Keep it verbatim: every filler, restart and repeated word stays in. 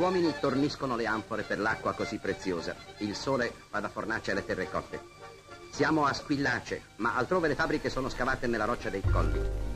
uomini torniscono le anfore per l'acqua così preziosa. Il sole fa da fornace alle terrecotte. Siamo a Squillace, ma altrove le fabbriche sono scavate nella roccia dei colli.